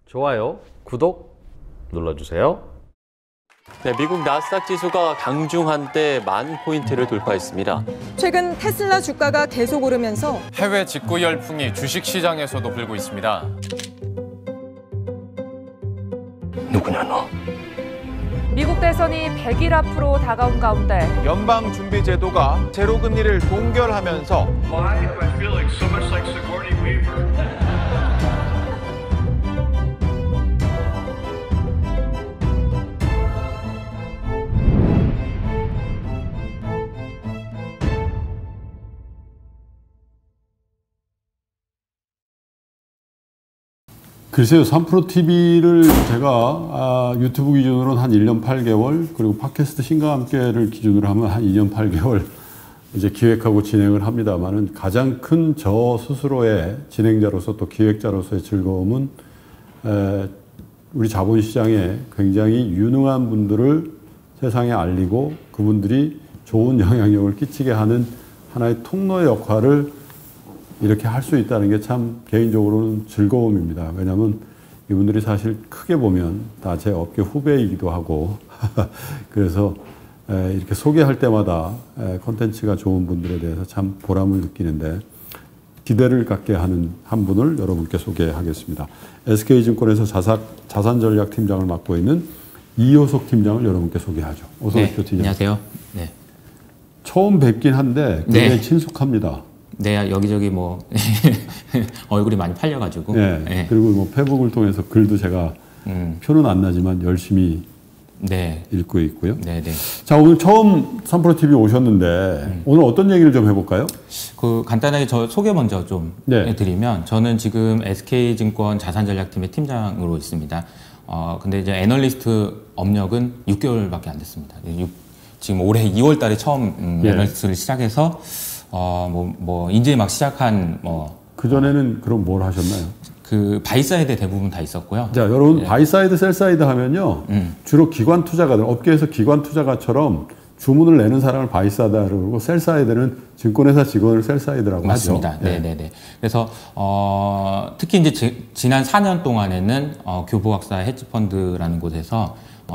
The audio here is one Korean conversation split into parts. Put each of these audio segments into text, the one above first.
좋아요, 구독 눌러주세요. 네, 미국 나스닥 지수가 강중한 때 10,000포인트를 돌파했습니다. 최근 테슬라 주가가 계속 오르면서 해외 직구 열풍이 주식시장에서도 불고 있습니다. 누구냐 너? 미국 대선이 100일 앞으로 다가온 가운데 연방준비제도가 제로금리를 동결하면서 Why do I feel like so much like Sigourney Weaver? 글쎄요, 3프로TV를 제가 유튜브 기준으로는 한 1년 8개월, 그리고 팟캐스트 신과 함께를 기준으로 하면 한 2년 8개월 이제 기획하고 진행을 합니다만은 가장 큰 저 스스로의 진행자로서 또 기획자로서의 즐거움은 우리 자본시장에 굉장히 유능한 분들을 세상에 알리고 그분들이 좋은 영향력을 끼치게 하는 하나의 통로의 역할을 이렇게 할 수 있다는 게 참 개인적으로는 즐거움입니다. 왜냐하면 이분들이 사실 크게 보면 다 제 업계 후배이기도 하고 그래서 이렇게 소개할 때마다 콘텐츠가 좋은 분들에 대해서 참 보람을 느끼는데 기대를 갖게 하는 한 분을 여러분께 소개하겠습니다. SK증권에서 자산전략팀장을 맡고 있는 이효석 팀장을 여러분께 소개하죠. 어서 오십시오, 팀장. 안녕하세요. 네. 처음 뵙긴 한데 굉장히 네. 친숙합니다. 네, 여기저기 뭐 얼굴이 많이 팔려가지고. 네. 네. 그리고 뭐 페북을 통해서 글도 제가 표는 안 나지만 열심히 네. 읽고 있고요. 네, 네. 자, 오늘 처음 3프로TV 오셨는데 오늘 어떤 얘기를 좀 해볼까요? 그 간단하게 저 소개 먼저 좀 네. 드리면 저는 지금 SK증권 자산전략팀의 팀장으로 있습니다. 근데 이제 애널리스트 업력은 6개월밖에 안 됐습니다. 지금 올해 2월 달에 처음 예. 애널리스트를 시작해서 이제 막 시작한 그전에는 그럼 뭘 하셨나요? 그 바이사이드 대부분 다 있었고요. 자, 여러분, 네. 바이사이드, 셀사이드 하면요. 주로 기관 투자가들, 업계에서 기관 투자가처럼 주문을 내는 사람을 바이사이드라고 그러고 셀사이드는 증권회사 직원을 셀사이드라고 맞습니다. 하죠. 네, 네, 네. 그래서 특히 이제 지난 4년 동안에는 교보학사 헤지펀드라는 곳에서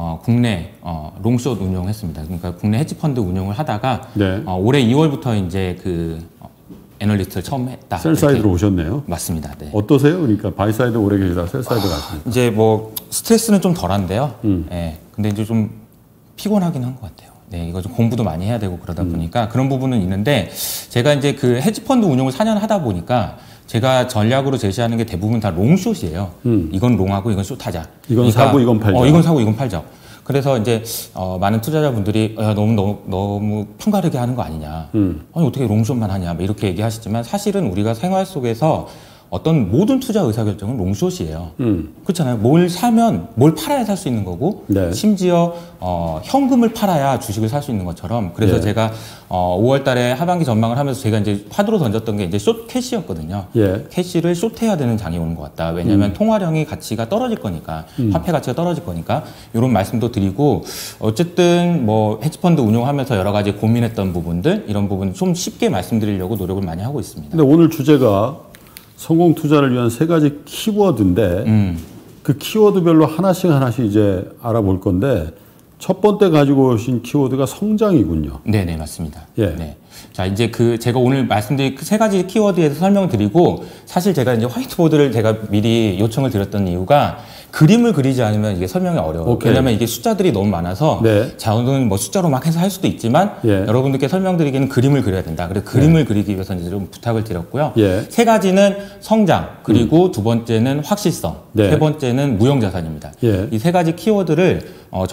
국내 롱숏 운용했습니다. 그러니까 국내 헤지펀드 운용을 하다가 네. 올해 2월부터 이제 그 애널리스트를 처음 했다. 셀사이드로 이렇게. 오셨네요. 맞습니다. 네. 어떠세요? 그러니까 바이사이드 오래 계시다가 셀사이드 가시니까. 이제 뭐 스트레스는 좀 덜한데요. 네. 근데 이제 좀 피곤하긴 한 것 같아요. 네, 이거 좀 공부도 많이 해야 되고 그러다 보니까 그런 부분은 있는데 제가 이제 그 헤지펀드 운용을 4년 하다 보니까 제가 전략으로 제시하는 게 대부분 다 롱숏이에요. 이건 롱하고 이건 숏하자. 이건 그러니까, 사고 이건 팔자. 이건 사고 이건 팔자. 그래서 이제 많은 투자자분들이 야, 너무 편가르게 하는 거 아니냐. 아니 어떻게 롱숏만 하냐. 뭐 이렇게 얘기하시지만 사실은 우리가 생활 속에서 어떤 모든 투자 의사결정은 롱숏이에요. 그렇잖아요. 뭘 사면 뭘 팔아야 살 수 있는 거고 네. 심지어 현금을 팔아야 주식을 살 수 있는 것처럼 그래서 예. 제가 5월 달에 하반기 전망을 하면서 제가 이제 화두로 던졌던 게 이제 숏 캐시였거든요. 예. 캐시를 숏해야 되는 장이 오는 것 같다. 왜냐하면 통화량이 가치가 떨어질 거니까 화폐 가치가 떨어질 거니까 이런 말씀도 드리고 어쨌든 뭐 헤지펀드 운용하면서 여러 가지 고민했던 부분들 이런 부분 좀 쉽게 말씀드리려고 노력을 많이 하고 있습니다. 근데 오늘 주제가 성공 투자를 위한 3가지 키워드인데 그 키워드별로 하나씩 이제 알아볼 건데 첫 번째 가지고 오신 키워드가 성장이군요. 네네, 맞습니다. 예. 네. 자, 이제 제가 오늘 말씀드린 그 3가지 키워드에서 설명을 드리고 사실 제가 이제 화이트보드를 제가 미리 요청을 드렸던 이유가 그림을 그리지 않으면 이게 설명이 어려워요. 오케이. 왜냐면 이게 숫자들이 너무 많아서 네. 저는 뭐 숫자로 막 해서 할 수도 있지만 예. 여러분들께 설명드리기에는 그림을 그려야 된다. 그래서 그림을 그리기 위해서 이제 좀 부탁을 드렸고요. 예. 3가지는 성장, 그리고 2번째는 확실성, 네. 3번째는 무형자산입니다. 예. 이 3가지 키워드를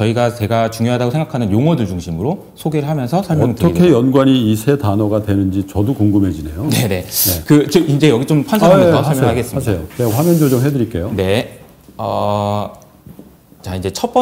제가 중요하다고 생각하는 용어들 중심으로 소개를 하면서 설명드리겠습니다. 어떻게 연관이 이 세 단어가 되는지 저도 궁금해지네요. 네네. 이제 여기 좀 판서하면서 설명하겠습니다. 하세요. 제가 화면 조정해 드릴게요. 네. 자, 이제 첫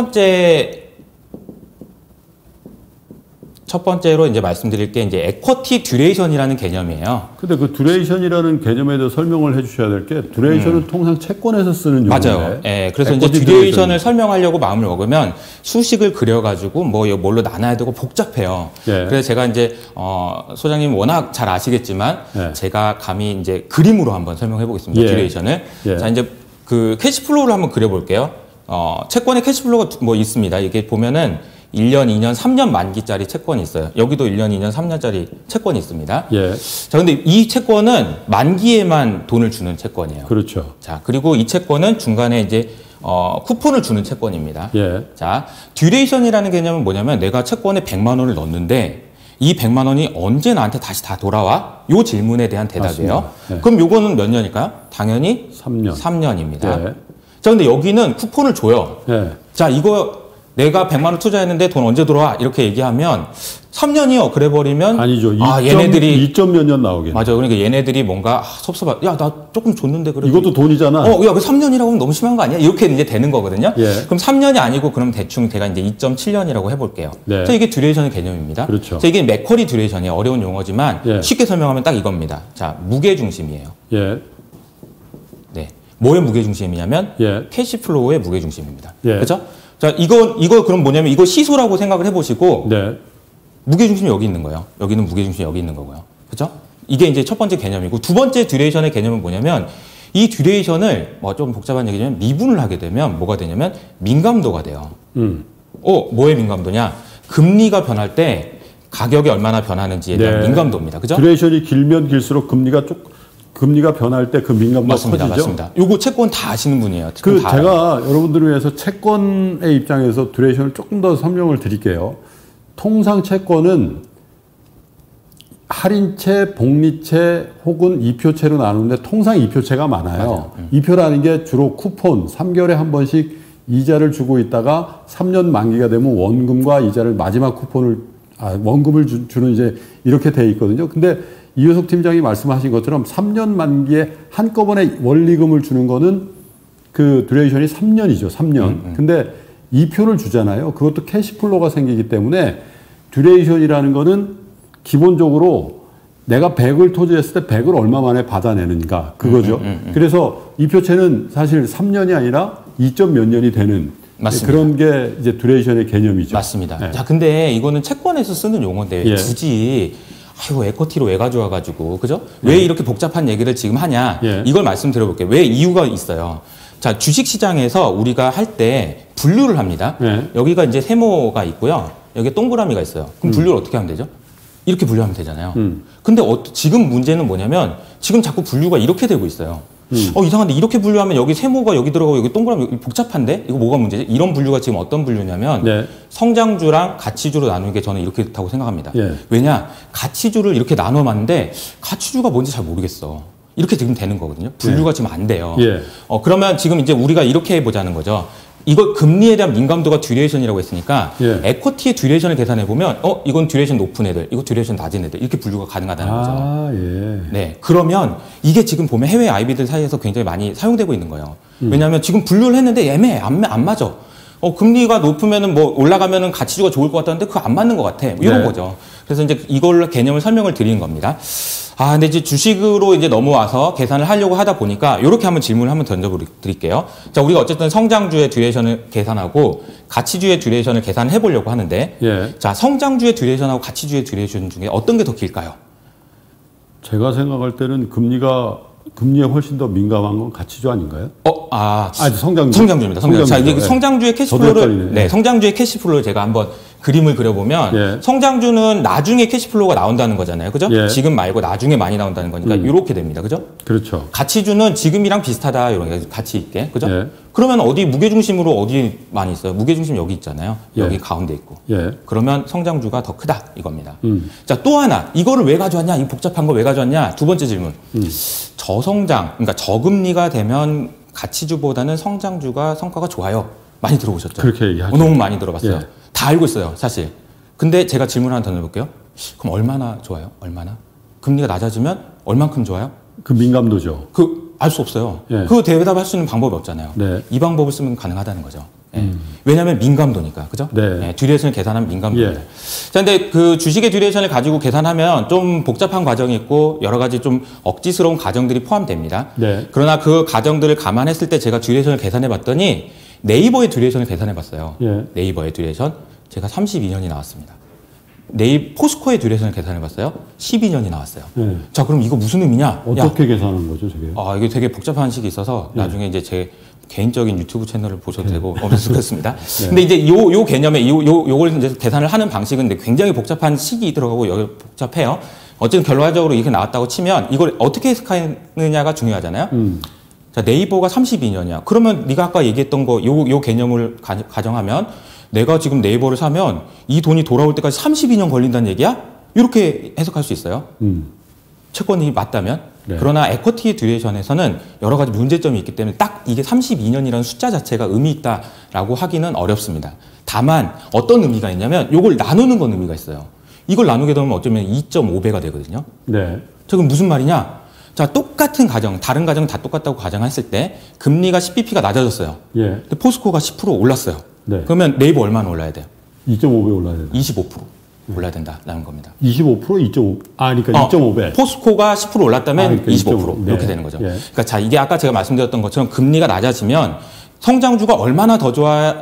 번째로 이제 말씀드릴 게 이제 equity duration이라는 개념이에요. 근데 그 듀레이션이라는 개념에 대해서 설명을 해 주셔야 될 게 듀레이션은 통상 채권에서 쓰는 용어인데. 맞아요. 예, 그래서 이제 듀레이션을 설명하려고 마음을 먹으면 수식을 그려가지고 뭘로 나눠야 되고 복잡해요. 예. 그래서 제가 이제 소장님 워낙 잘 아시겠지만 예. 제가 감히 이제 그림으로 한번 설명해 보겠습니다. 예. 듀레이션을. 예. 자, 이제 그 캐시플로우를 한번 그려볼게요. 채권의 캐시플로우가 뭐 있습니다. 이게 보면은 1년, 2년, 3년 만기짜리 채권이 있어요. 여기도 1년, 2년, 3년짜리 채권이 있습니다. 예. 자, 근데 이 채권은 만기에만 돈을 주는 채권이에요. 그렇죠. 자, 그리고 이 채권은 중간에 이제 쿠폰을 주는 채권입니다. 예. 자, 듀레이션이라는 개념은 뭐냐면 내가 채권에 100만 원을 넣었는데 이 100만 원이 언제 나한테 다시 다 돌아와? 요 질문에 대한 대답이에요. 예. 그럼 요거는 몇 년일까요? 당연히 3년. 3년입니다. 예. 자, 근데 여기는 쿠폰을 줘요. 예. 자, 이거 내가 100만 원 투자했는데 돈 언제 돌아와? 이렇게 얘기하면 3년이요. 그래 버리면 아니죠. 얘네들이 2점 몇 년 나오겠네. 맞아. 그러니까 얘네들이 뭔가 섭섭하. 야, 나 조금 줬는데 그래. 이것도 돈이잖아. 야, 그 3년이라고 하면 너무 심한 거 아니야? 이렇게 이제 되는 거거든요. 예. 그럼 3년이 아니고 그럼 대충 제가 이제 2.7년이라고 해볼게요. 네. 자, 이게 듀레이션의 개념입니다. 그렇죠. 자, 이게 맥커리 듀레이션이에요. 어려운 용어지만 예. 쉽게 설명하면 딱 이겁니다. 자, 무게 중심이에요. 예. 네. 뭐의 무게 중심이냐면 예. 캐시플로우의 무게 중심입니다. 예. 그렇죠? 자, 이거 그럼 뭐냐면 이거 시소라고 생각을 해보시고 네. 무게 중심이 여기 있는 거예요. 여기는 무게 중심이 여기 있는 거고요. 그렇죠? 이게 이제 첫 번째 개념이고 두 번째 듀레이션의 개념은 뭐냐면 이 듀레이션을 뭐 좀 복잡한 얘기지만 미분을 하게 되면 뭐가 되냐면 민감도가 돼요. 뭐의 민감도냐? 금리가 변할 때 가격이 얼마나 변하는지에 대한 네. 민감도입니다. 그죠? 듀레이션이 길면 길수록 금리가 변할 때 그 민감도가 맞습니다. 커지죠. 맞습니다. 요거 채권 다 아시는 분이에요. 채권 그 다 제가 알아요. 여러분들을 위해서 채권의 입장에서 듀레이션을 조금 더 설명을 드릴게요. 통상 채권은 할인채, 복리채 혹은 이표채로 나누는데 통상 이표채가 많아요. 이표라는 게 주로 쿠폰 3개월에 한 번씩 이자를 주고 있다가 3년 만기가 되면 원금과 이자를 마지막 원금을 주는 이제 이렇게 돼 있거든요. 근데 이효석 팀장이 말씀하신 것처럼 3년 만기에 한꺼번에 원리금을 주는 거는 그 듀레이션이 3년이죠. 3년. 근데 이표를 주잖아요. 그것도 캐시플로우가 생기기 때문에 듀레이션이라는 거는 기본적으로 내가 100을 토지했을 때 100을 얼마 만에 받아내는가 그거죠. 그래서 이표채는 사실 3년이 아니라 2점 몇 년이 되는 맞습니다. 그런 게 이제 듀레이션의 개념이죠. 맞습니다. 네. 자, 근데 이거는 채권에서 쓰는 용어인데 예. 굳이 아이고 에쿼티로 왜 가져와가지고 그죠? 왜 이렇게 복잡한 얘기를 지금 하냐? 예. 이걸 말씀드려볼게요. 왜 이유가 있어요. 자, 주식시장에서 우리가 할 때 분류를 합니다. 예. 여기가 이제 세모가 있고요. 여기 동그라미가 있어요. 그럼 분류를 어떻게 하면 되죠? 이렇게 분류하면 되잖아요. 근데 지금 문제는 뭐냐면 지금 자꾸 분류가 이렇게 되고 있어요. 이상한데 이렇게 분류하면 여기 세모가 여기 들어가고 여기 동그라미 여기 복잡한데? 이거 뭐가 문제지? 이런 분류가 지금 어떤 분류냐면 네. 성장주랑 가치주로 나누는 게 저는 이렇게 좋다고 생각합니다. 예. 왜냐? 가치주를 이렇게 나눠봤는데 가치주가 뭔지 잘 모르겠어. 이렇게 지금 되는 거거든요. 분류가 지금 안 돼요. 예. 그러면 지금 이제 우리가 이렇게 해보자는 거죠. 이거 금리에 대한 민감도가 듀레이션이라고 했으니까 예. 에쿼티의 듀레이션을 계산해 보면 이건 듀레이션 높은 애들, 이거 듀레이션 낮은 애들 이렇게 분류가 가능하다는 거죠. 아, 예. 네, 그러면 이게 지금 보면 해외 IB들 사이에서 굉장히 많이 사용되고 있는 거예요. 왜냐하면 지금 분류를 했는데 애매해, 안 맞아. 금리가 높으면은 뭐 올라가면은 가치주가 좋을 것 같다는데 그거 안 맞는 것 같아. 이런 네. 거죠. 그래서 이제 이걸로 개념을 설명을 드리는 겁니다. 근데 이제 주식으로 이제 넘어와서 계산을 하려고 하다 보니까 이렇게 한번 질문을 한번 던져드릴게요. 자, 우리가 어쨌든 성장주의 듀레이션을 계산하고 가치주의 듀레이션을 계산해 보려고 하는데, 예. 자, 성장주의 듀레이션하고 가치주의 듀레이션 중에 어떤 게 더 길까요? 제가 생각할 때는 금리에 훨씬 더 민감한 건 가치주 아닌가요? 성장주. 성장주입니다. 성장주. 자, 이제 예. 성장주의 저도 캐시플로우를, 헷갈리네. 네, 성장주의 캐시플로우를 제가 한번 그림을 그려보면, 예. 성장주는 나중에 캐시플로우가 나온다는 거잖아요. 그죠? 예. 지금 말고 나중에 많이 나온다는 거니까, 이렇게 됩니다. 그죠? 그렇죠. 가치주는 지금이랑 비슷하다, 이런 게 가치 있게. 그죠? 예. 그러면 무게중심으로 어디 많이 있어요? 무게중심 여기 있잖아요. 여기 예. 가운데 있고. 예. 그러면 성장주가 더 크다, 이겁니다. 자, 또 하나. 이거를 왜 가져왔냐? 이 복잡한 걸 왜 가져왔냐? 두 번째 질문. 저성장, 그러니까 저금리가 되면 가치주보다는 성장주가 성과가 좋아요. 많이 들어보셨죠? 그렇게 얘기하죠. 너무 많이 들어봤어요. 예. 다 알고 있어요, 사실. 근데 제가 질문 하나 던져볼게요. 그럼 얼마나 좋아요? 얼마나? 금리가 낮아지면 얼만큼 좋아요? 그 민감도죠. 알 수 없어요. 예. 그 대답할 수 있는 방법이 없잖아요. 네. 이 방법을 쓰면 가능하다는 거죠. 예. 왜냐하면 민감도니까, 그죠? 네. 듀레이션을 계산하면 민감도입니다. 예. 자, 근데 그 주식의 듀레이션을 가지고 계산하면 좀 복잡한 과정이 있고 여러 가지 좀 억지스러운 과정들이 포함됩니다. 네. 그러나 그 과정들을 감안했을 때 제가 듀레이션을 계산해봤더니 네이버의 듀레이션을 계산해봤어요. 예. 네이버의 듀레이션 제가 32년이 나왔습니다. 포스코의 듀레이션을 계산해봤어요. 12년이 나왔어요. 네. 자, 그럼 이거 무슨 의미냐? 어떻게 계산한 거죠, 저게? 이게 되게 복잡한 식이 있어서 나중에 이제 제 개인적인 유튜브 채널을 보셔도 되고 엄청 좋겠습니다. 근데 이제 요 개념에 요걸 이제 계산을 하는 방식은 굉장히 복잡한 식이 들어가고 여기 복잡해요. 어쨌든 결과적으로 이렇게 나왔다고 치면 이걸 어떻게 해석하느냐가 중요하잖아요. 자, 네이버가 32년이야. 그러면 네가 아까 얘기했던 거 요 개념을 가정하면 내가 지금 네이버를 사면 이 돈이 돌아올 때까지 32년 걸린다는 얘기야? 이렇게 해석할 수 있어요. 채권이 맞다면. 네. 그러나 에쿼티 듀레이션에서는 여러 가지 문제점이 있기 때문에 딱 이게 32년이라는 숫자 자체가 의미 있다라고 하기는 어렵습니다. 다만 어떤 의미가 있냐면 이걸 나누는 건 의미가 있어요. 이걸 나누게 되면 어쩌면 2.5배가 되거든요. 네. 자, 그럼 무슨 말이냐? 자, 똑같은 가정, 다른 가정 다 똑같다고 가정했을 때 금리가 10bp가 낮아졌어요. 예. 근데 포스코가 10% 올랐어요. 네. 그러면 네이버 얼마나 올라야 돼요? 2.5배 올라야 되나? 25% 올라야 된다라는 겁니다. 25% 2.5. 그러니까 2.5배. 포스코가 10% 올랐다면 그러니까 25% 이렇게 네. 되는 거죠. 예. 그러니까 자, 이게 아까 제가 말씀드렸던 것처럼 금리가 낮아지면 성장주가 얼마나 더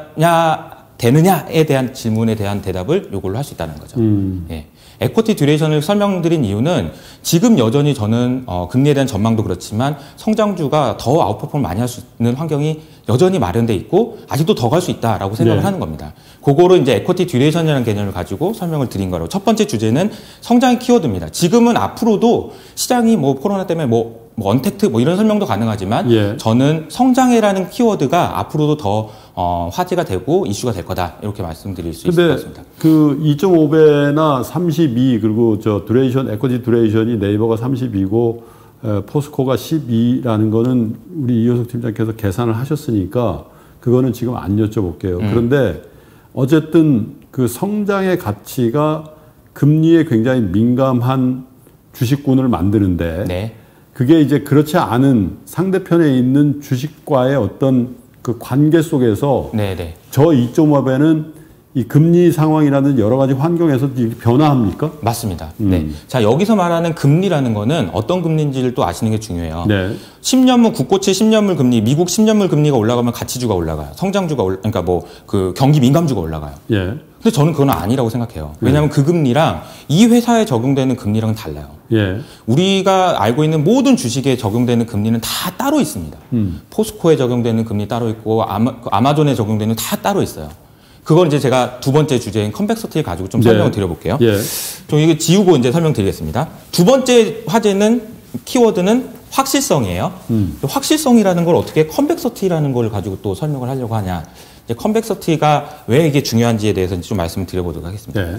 되느냐에 대한 질문에 대한 대답을 요걸로 할 수 있다는 거죠. 예. 에쿼티 듀레이션을 설명드린 이유는 지금 여전히 저는 금리에 대한 전망도 그렇지만 성장주가 더 아웃퍼폼을 많이 할 수 있는 환경이 여전히 마련돼 있고 아직도 더 갈 수 있다라고 생각을 네. 하는 겁니다. 그거를 이제 에쿼티 듀레이션이라는 개념을 가지고 설명을 드린 거로 첫 번째 주제는 성장의 키워드입니다. 지금은 앞으로도 시장이 뭐 코로나 때문에 뭐 언택트 뭐 이런 설명도 가능하지만 예. 저는 성장이라는 키워드가 앞으로도 더 화제가 되고 이슈가 될 거다 이렇게 말씀드릴 수 있을 것 같습니다. 그 2.5배나 32 그리고 듀레이션 에쿼티 듀레이션이 네이버가 32고 포스코가 12라는 거는 우리 이효석 팀장께서 계산을 하셨으니까 그거는 지금 안 여쭤볼게요. 그런데 어쨌든 그 성장의 가치가 금리에 굉장히 민감한 주식군을 만드는데 네. 그게 이제 그렇지 않은 상대편에 있는 주식과의 어떤 그 관계 속에서 네네. 저 2.5배는 이 금리 상황이라는 여러 가지 환경에서 변화합니까? 맞습니다. 네. 자, 여기서 말하는 금리라는 거는 어떤 금리인지를 또 아시는 게 중요해요. 네. 10년물, 국고채 10년물 금리, 미국 10년물 금리가 올라가면 가치주가 올라가요. 성장주가 그러니까 뭐 그 경기 민감주가 올라가요. 예. 근데 저는 그건 아니라고 생각해요. 왜냐하면 그 금리랑 이 회사에 적용되는 금리랑은 달라요. 예. 우리가 알고 있는 모든 주식에 적용되는 금리는 다 따로 있습니다. 포스코에 적용되는 금리 따로 있고 아마존에 적용되는 다 따로 있어요. 그걸 이제 제가 두 번째 주제인 컨벡서티를 가지고 좀 설명을 드려볼게요. 예. 좀 이거 지우고 이제 설명드리겠습니다. 두 번째 화제는 키워드는 확실성이에요. 확실성이라는 걸 어떻게 컨벡서티라는 걸 가지고 또 설명을 하려고 하냐. 이제 컨벡서티가 왜 이게 중요한지에 대해서 좀 말씀을 드려보도록 하겠습니다. 예.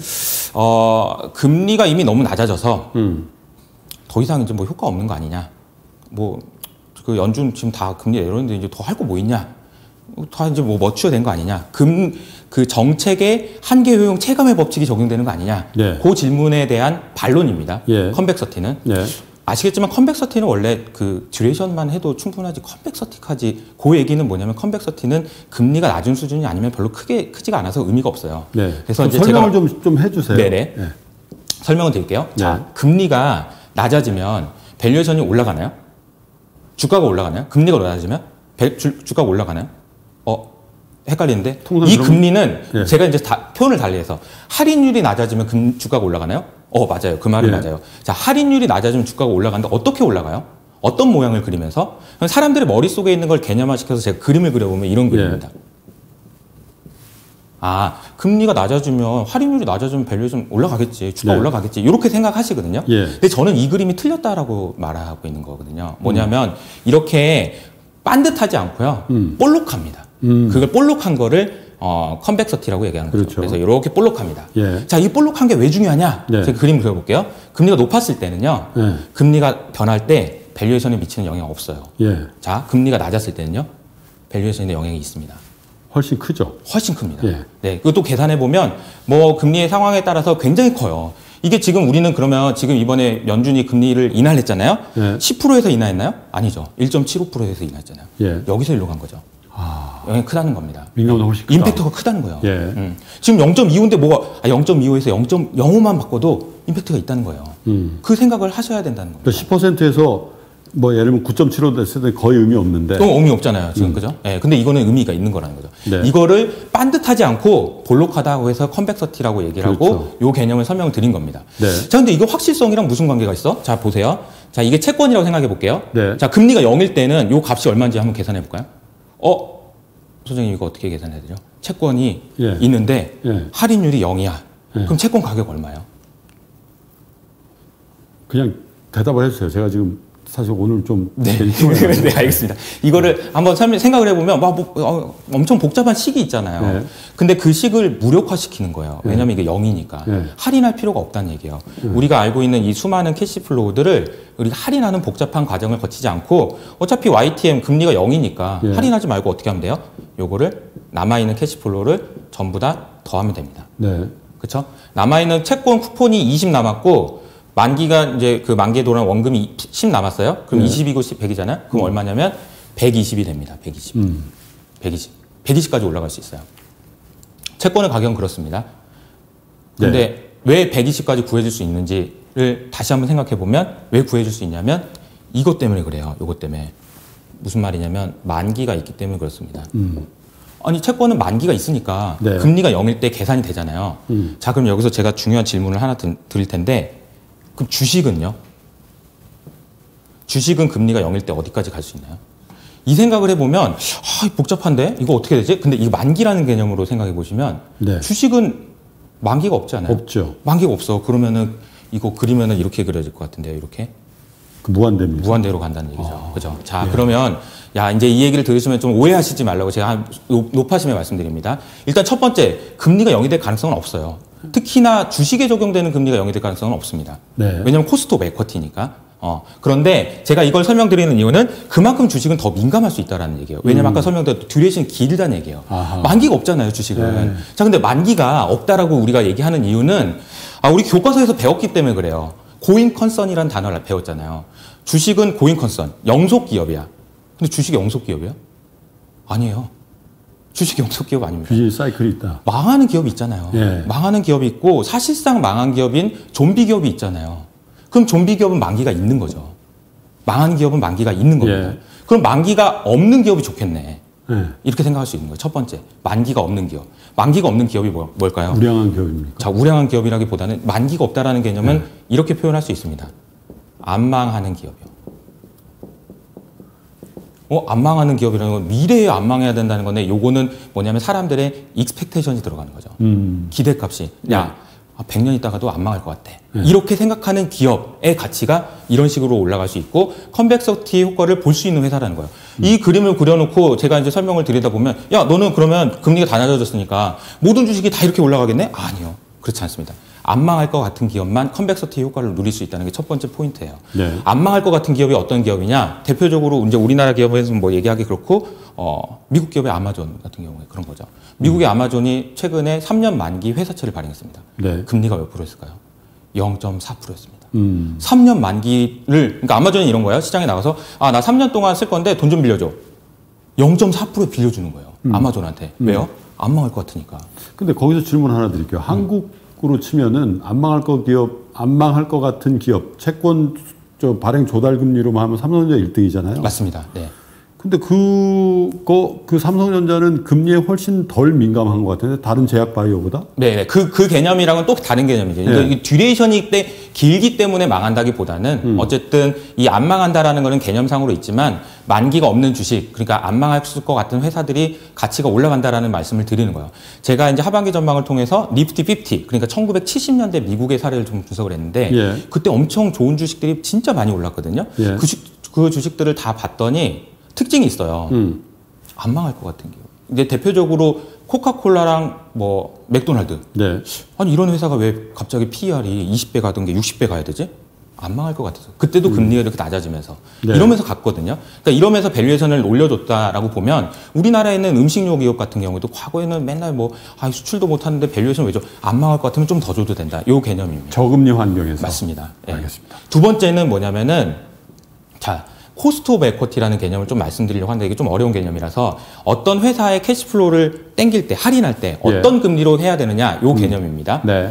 금리가 이미 너무 낮아져서 더 이상 이제 뭐 효과 없는 거 아니냐. 뭐 그 연준 지금 다 금리 내려오는데 이제 더 할 거 뭐 있냐. 다 이제 뭐 머추어 된 거 아니냐. 그 정책의 한계 효용 체감의 법칙이 적용되는 거 아니냐. 네. 그 질문에 대한 반론입니다. 예. 컨벡서티는. 예. 아시겠지만 컨벡서티는 원래 그 듀레이션만 해도 충분하지 컨벡서티까지 그 얘기는 뭐냐면 컨벡서티는 금리가 낮은 수준이 아니면 별로 크지가 않아서 의미가 없어요. 네. 그래서 이제 설명을 제가 좀 해주세요. 네네. 예. 설명을 드릴게요. 네. 자, 금리가 낮아지면 밸류에이션이 올라가나요? 주가가 올라가나요? 금리가 낮아지면 주가가 올라가나요? 헷갈리는데 통상 이 그럼- 금리는 예. 제가 이제 표현을 달리해서 할인율이 낮아지면 주가가 올라가나요? 맞아요. 그 말은 예. 맞아요. 자, 할인율이 낮아지면 주가가 올라가는데 어떻게 올라가요? 어떤 모양을 그리면서? 사람들의 머릿속에 있는 걸 개념화시켜서 제가 그림을 그려보면 이런 그림입니다. 금리가 낮아지면 할인율이 낮아지면 밸류에이션 올라가겠지. 주가 네. 올라가겠지. 이렇게 생각하시거든요. 예. 근데 저는 이 그림이 틀렸다라고 말하고 있는 거거든요. 뭐냐면 이렇게 반듯하지 않고요. 볼록합니다. 그걸 볼록한 거를 컨벡서티라고 얘기하는 거죠. 그렇죠. 그래서 이렇게 볼록합니다. 예. 자, 이 볼록한 게 왜 중요하냐? 네. 제가 그림 그려볼게요. 금리가 높았을 때는요. 네. 금리가 변할 때 밸류에이션에 미치는 영향 없어요. 예. 자, 금리가 낮았을 때는요. 밸류에이션에 영향이 있습니다. 훨씬 크죠. 훨씬 큽니다. 예. 네, 그것도 계산해 보면 뭐 금리의 상황에 따라서 굉장히 커요. 이게 지금 우리는 그러면 지금 이번에 연준이 금리를 인하했잖아요. 예. 10%에서 인하했나요? 아니죠. 1.75%에서 인하했잖아요. 예. 여기서 일로 간 거죠. 영향이 크다는 겁니다. 민감보다 훨씬 크다. 임팩트가 크다는 거예요. 예. 지금 0.25인데 0.25에서 0.05만 바꿔도 임팩트가 있다는 거예요. 그 생각을 하셔야 된다는 겁니다. 그러니까 10%에서 뭐 예를 들면 9.75 됐을 때 거의 의미 없는데. 의미 없잖아요. 지금 그죠? 예. 근데 이거는 의미가 있는 거라는 거죠. 네. 이거를 반듯하지 않고 볼록하다고 해서 컨벡서티라고 얘기를 하고 그렇죠. 요 개념을 설명을 드린 겁니다. 네. 자, 근데 이거 확실성이랑 무슨 관계가 있어? 자, 보세요. 자, 이게 채권이라고 생각해 볼게요. 네. 자, 금리가 0일 때는 요 값이 얼마인지 한번 계산해 볼까요? 소장님 이거 어떻게 계산해야 되죠? 채권이 예. 있는데 예. 할인율이 0이야. 예. 그럼 채권 가격 얼마예요? 그냥 대답을 해주세요. 제가 지금 사실 오늘 좀 네, 네, 알겠습니다. 이거를 한번 생각을 해보면 엄청 복잡한 식이 있잖아요. 네. 근데 그 식을 무력화시키는 거예요. 왜냐하면 이게 0이니까. 네. 할인할 필요가 없다는 얘기예요. 우리가 알고 있는 이 수많은 캐시플로우들을 우리가 할인하는 복잡한 과정을 거치지 않고 어차피 YTM 금리가 0이니까 네. 할인하지 말고 어떻게 하면 돼요? 요거를 남아있는 캐시플로우를 전부 다 더하면 됩니다. 네. 그렇죠? 남아있는 채권 쿠폰이 20 남았고 만기가 이제 그 만기에 돌아온 원금이 10 남았어요. 그럼 20이고 100이잖아요. 그럼 얼마냐면 120이 됩니다. 120. 120. 120까지 올라갈 수 있어요. 채권의 가격은 그렇습니다. 근데 왜 120까지 구해줄 수 있는지를 다시 한번 생각해 보면 왜 구해줄 수 있냐면 이것 때문에 그래요. 이것 때문에. 무슨 말이냐면 만기가 있기 때문에 그렇습니다. 아니 채권은 만기가 있으니까 네. 금리가 0일 때 계산이 되잖아요. 자, 그럼 여기서 제가 중요한 질문을 하나 드릴 텐데 그럼 주식은요? 주식은 금리가 0일 때 어디까지 갈 수 있나요? 이 생각을 해보면 복잡한데 이거 어떻게 되지? 근데 이 만기라는 개념으로 생각해 보시면 네. 주식은 만기가 없잖아요. 없죠. 만기가 없어. 그러면은 이거 그리면은 이렇게 그려질 것 같은데요. 이렇게 그 무한대입니다. 무한대로 간다는 얘기죠. 그죠? 자, 그러면 이제 이 얘기를 들으시면 좀 오해하시지 말라고 제가 높아심에 말씀드립니다. 일단 첫 번째, 금리가 0이 될 가능성은 없어요. 특히나 주식에 적용되는 금리가 0이 될 가능성은 없습니다. 네. 왜냐하면 코스트 오브 에쿼티니까. 그런데 제가 이걸 설명드리는 이유는 그만큼 주식은 더 민감할 수 있다는 얘기예요. 왜냐하면 아까 설명드린 듀레이션이 길다는 얘기예요. 아하. 만기가 없잖아요, 주식은. 네. 자, 근데 만기가 없다라고 우리가 얘기하는 이유는 우리 교과서에서 배웠기 때문에 그래요. 고잉 컨선이라는 단어를 배웠잖아요. 주식은 고잉 컨선, 영속 기업이야. 근데 주식이 영속 기업이야? 아니에요. 주식이 영속 기업 아닙니다. 비즈니스 사이클이 있다. 망하는 기업이 있잖아요. 예. 망하는 기업이 있고 사실상 망한 기업인 좀비 기업이 있잖아요. 그럼 좀비 기업은 만기가 있는 거죠. 망한 기업은 만기가 있는 겁니다. 예. 그럼 만기가 없는 기업이 좋겠네. 네. 이렇게 생각할 수 있는 거예요. 첫 번째, 만기가 없는 기업. 만기가 없는 기업이 뭘까요? 우량한 기업입니까? 자, 우량한 기업이라기보다는 만기가 없다라는 개념은 이렇게 표현할 수 있습니다. 안 망하는 기업이요. 안 망하는 기업이라는 건 미래에 안 망해야 된다는 건데 요거는 뭐냐면 사람들의 익스펙테이션이 들어가는 거죠. 기대값이. 야, 100년 있다가도 안 망할 것 같아. 이렇게 생각하는 기업의 가치가 이런 식으로 올라갈 수 있고 컨벡서티 효과를 볼 수 있는 회사라는 거예요. 이 그림을 그려놓고 제가 이제 설명을 드리다 보면 야, 너는 그러면 금리가 다 낮아졌으니까 모든 주식이 다 이렇게 올라가겠네? 아니요. 그렇지 않습니다. 안 망할 것 같은 기업만 컨벡서티 효과를 누릴 수 있다는 게 첫 번째 포인트예요. 네. 안 망할 것 같은 기업이 어떤 기업이냐? 대표적으로 이제 우리나라 기업에서 뭐 얘기하기 그렇고 미국 기업의 아마존 같은 경우에 그런 거죠. 미국의 아마존이 최근에 3년 만기 회사채를 발행했습니다. 네. 금리가 몇 프로였을까요? 0.4%였습니다. 3년 만기를 그러니까 아마존이 이런 거예요. 시장에 나가서 나 3년 동안 쓸 건데 돈 좀 빌려줘. 0.4%에 빌려주는 거예요. 아마존한테. 왜요? 안 망할 것 같으니까. 근데 거기서 질문 하나 드릴게요. 한국으로 치면은 안 망할 것 같은 기업, 채권 발행 조달 금리로만 하면 삼성전자 1등이잖아요. 맞습니다. 네. 근데 그 삼성전자는 금리에 훨씬 덜 민감한 것 같은데 다른 제약 바이오보다? 네, 그 개념이랑은 또 다른 개념이죠. 네. 이 듀레이션이 길기 때문에 망한다기보다는 어쨌든 이 안 망한다라는 거는 개념상으로 있지만 만기가 없는 주식, 그러니까 안 망할 것 같은 회사들이 가치가 올라간다라는 말씀을 드리는 거예요. 제가 이제 하반기 전망을 통해서 니프티 50, 그러니까 1970년대 미국의 사례를 좀 분석을 했는데 예. 그때 엄청 좋은 주식들이 진짜 많이 올랐거든요. 예. 그 주식들을 다 봤더니 특징이 있어요. 안 망할 것 같은 기업. 근데 대표적으로 코카콜라랑 뭐 맥도날드. 네. 아니 이런 회사가 왜 갑자기 PER이 20배 가던 게 60배 가야 되지? 안 망할 것 같아서. 그때도 금리가 이렇게 낮아지면서. 네. 이러면서 갔거든요. 그러니까 이러면서 밸류에이션을 올려줬다라고 보면 우리나라에 있는 음식료 기업 같은 경우도 과거에는 맨날 수출도 못하는데 밸류에이션 왜 줘? 안 망할 것 같으면 좀 더 줘도 된다. 요 개념입니다. 저금리 환경에서. 맞습니다. 예. 알겠습니다. 두 번째는 뭐냐면은 코스트 오브 에쿼티라는 개념을 좀 말씀드리려고 하는데 이게 좀 어려운 개념이라서 어떤 회사의 캐시플로우를 땡길 때, 할인할 때 어떤 금리로 해야 되느냐 요 개념입니다. 네.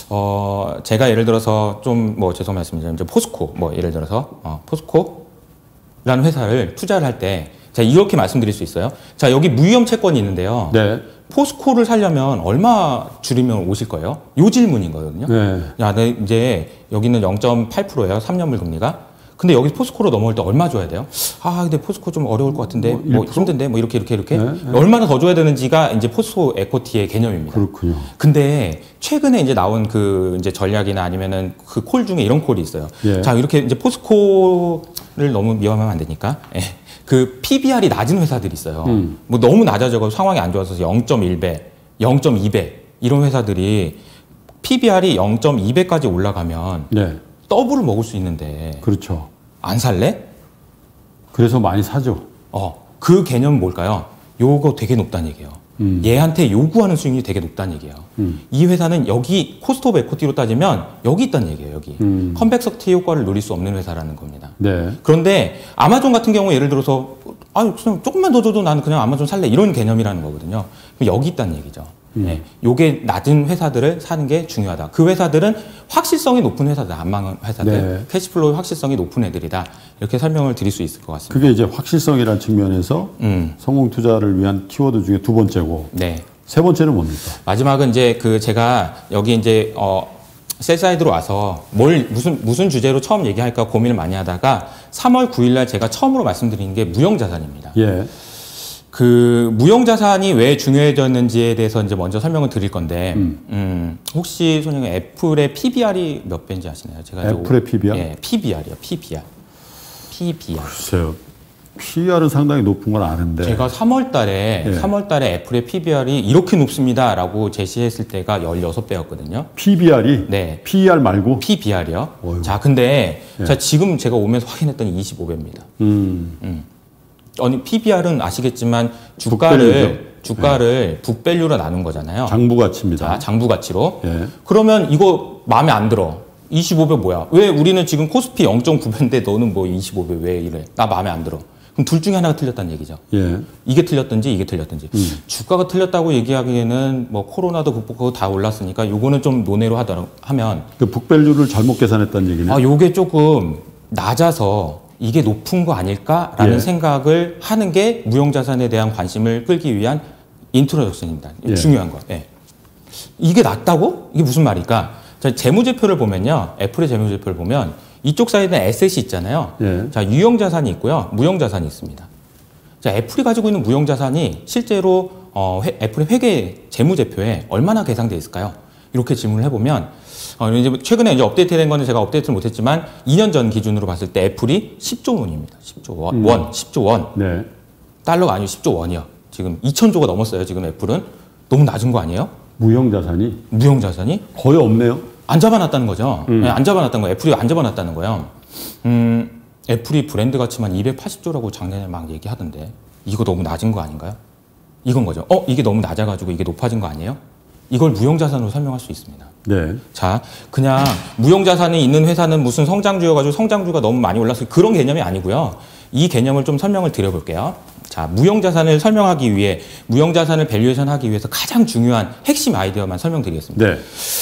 제가 예를 들어서 죄송 말씀드리면 이제 포스코 예를 들어서 포스코라는 회사를 투자를 할 때 자, 이렇게 말씀드릴 수 있어요. 자, 여기 무위험 채권이 있는데요. 네. 포스코를 살려면 얼마 줄이면 오실 거예요? 요 질문인 거거든요. 네. 야, 네, 이제 여기는 0.8%예요. 3년물 금리가. 근데 여기 포스코로 넘어올 때 얼마 줘야 돼요? 아, 근데 포스코 좀 어려울 것 같은데, 뭐 힘든데, 뭐 이렇게. 네. 얼마나 더 줘야 되는지가 이제 포스코 에코티의 개념입니다. 그렇군요. 근데 최근에 이제 나온 그 이제 전략이나 아니면은 그 콜 중에 이런 콜이 있어요. 예. 자, 이렇게 이제 포스코를 너무 미워하면 안 되니까. 예. 그 PBR이 낮은 회사들이 있어요. 뭐 너무 낮아져서 상황이 안 좋아서 0.1배, 0.2배 이런 회사들이 PBR이 0.2배까지 올라가면 네. 더블을 먹을 수 있는데 그렇죠. 안 살래? 그래서 많이 사죠. 그 개념은 뭘까요? 요거 되게 높다는 얘기예요. 얘한테 요구하는 수익률이 되게 높다는 얘기예요. 이 회사는 여기 코스트 오브 에코티로 따지면 여기 있다는 얘기예요. 여기. 컨벡서티 효과를 누릴 수 없는 회사라는 겁니다. 네. 그런데 아마존 같은 경우 예를 들어서 조금만 더 줘도 나는 그냥 아마존 살래 이런 개념이라는 거거든요. 그럼 여기 있다는 얘기죠. 네. 요게 낮은 회사들을 사는 게 중요하다. 그 회사들은 확실성이 높은 회사들, 안 망한 회사들, 네. 캐시플로우 확실성이 높은 애들이다. 이렇게 설명을 드릴 수 있을 것 같습니다. 그게 이제 확실성이라는 측면에서 성공 투자를 위한 키워드 중에 두 번째고, 네. 세 번째는 뭡니까? 마지막은 이제 그 제가 여기 이제 셀사이드로 와서 무슨 주제로 처음 얘기할까 고민을 많이 하다가 3월 9일 날 제가 처음으로 말씀드린 게 무형자산입니다. 예. 그 무형자산이 왜 중요해졌는지에 대해서 이제 먼저 설명을 드릴 건데, 혹시 손님은 애플의 PBR이 몇 배인지 아시나요? 제가 애플의 PBR? 예, PBR이요. PBR. 글쎄요. PR은 상당히 높은 건 아는데. 제가 3월 달에 애플의 PBR이 이렇게 높습니다라고 제시했을 때가 16배였거든요. PBR이? 네. PER 말고? PBR이요. 어휴. 자, 근데 예. 자, 지금 제가 오면서 확인했더니 25배입니다. 아니, PBR은 아시겠지만 주가를 북밸류로 나눈 거잖아요. 장부 가치입니다. 자, 장부 가치로. 예. 그러면 이거 마음에 안 들어. 25배 뭐야? 왜 우리는 지금 코스피 0.9배인데 너는 뭐 25배 왜 이래? 나 마음에 안 들어. 그럼 둘 중에 하나가 틀렸다는 얘기죠. 예. 이게 틀렸든지 이게 틀렸든지. 주가가 틀렸다고 얘기하기에는 뭐 코로나도 극복하고 다 올랐으니까 요거는 좀 논외로 하면 그 북밸류를 잘못 계산했다는 얘기네. 요게 조금 낮아서 이게 높은 거 아닐까라는 예. 생각을 하는 게 무형자산에 대한 관심을 끌기 위한 인트로덕션입니다. 예. 중요한 거. 예. 이게 낮다고? 이게 무슨 말일까? 자, 재무제표를 보면요. 애플의 재무제표를 보면 이쪽 사이드는 에셋이 있잖아요. 예. 자, 유형자산이 있고요. 무형자산이 있습니다. 자, 애플이 가지고 있는 무형자산이 실제로 애플의 회계 재무제표에 얼마나 계상되어 있을까요? 이렇게 질문을 해보면 이제 최근에 이제 업데이트된 거는 제가 업데이트를 못했지만 2년 전 기준으로 봤을 때 애플이 10조 원입니다. 10조 원, 10조 원. 네. 달러가 아니고 10조 원이요. 지금 2,000조가 넘었어요. 지금 애플은 너무 낮은 거 아니에요? 무형자산이? 무형자산이 거의 없네요. 안 잡아놨다는 거죠. 네, 안 잡아놨다는 거예요. 애플이 안 잡아놨다는 거예요. 애플이 브랜드 가치만 280조라고 작년에 막 얘기하던데 이거 너무 낮은 거 아닌가요? 이건 거죠. 이게 너무 낮아가지고 이게 높아진 거 아니에요? 이걸 무형자산으로 설명할 수 있습니다. 네. 자, 그냥 무형자산이 있는 회사는 무슨 성장주여가지고 성장주가 너무 많이 올라서 그런 개념이 아니고요. 이 개념을 좀 설명을 드려볼게요. 자, 무형자산을 설명하기 위해, 무형자산을 밸류에이션 하기 위해서 가장 중요한 핵심 아이디어만 설명드리겠습니다. 네.